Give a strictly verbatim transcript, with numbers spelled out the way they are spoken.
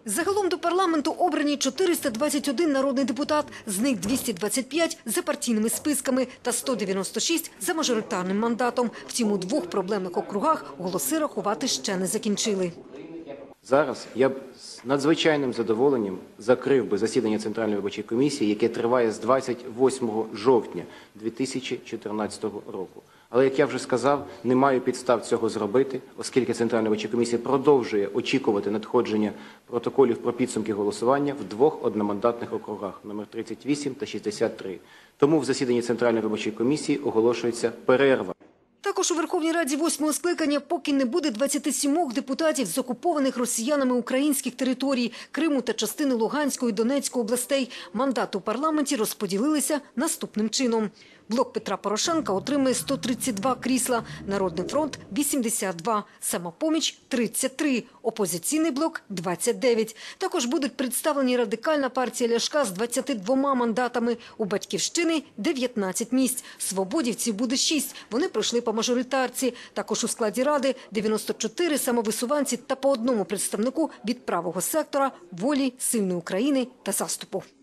Загалом до парламенту обрані чотириста двадцять один народний депутат, з них двісті двадцять п'ять за партійними списками та сто дев'яносто шість за мажоритарним мандатом. Втім, у двох проблемних округах голоси рахувати ще не закінчили. Зараз я б з надзвичайним задоволенням закрив би засідання Центральної виборчої комісії, яке триває з двадцять восьмого жовтня дві тисячі чотирнадцятого року. Але, як я вже сказав, не маю підстав цього зробити, оскільки Центральна виборча комісія продовжує очікувати надходження протоколів про підсумки голосування в двох одномандатних округах – номер тридцять вісім та шістдесят три. Тому в засіданні Центральної виборчої комісії оголошується перерва. Також у Верховній Раді восьмого скликання поки не буде двадцяти сімох депутатів з окупованих росіянами українських територій – Криму та частини Луганської і Донецької областей. Мандати у парламенті розподілилися наступним чином. Блок Петра Порошенка отримує сто тридцять два крісла, Народний фронт – вісімдесят два, Самопоміч – тридцять три, Опозиційний блок – двадцять дев'ять. Також будуть представлені Радикальна партія Ляшка з двадцятьма двома мандатами, у Батьківщини – дев'ятнадцять місць, Свободівців буде шість, вони пройшли по мажоритарці. Також у складі Ради – дев'яносто чотири самовисуванці та по одному представнику від правого сектора, Волі, Сильної України та Заступу.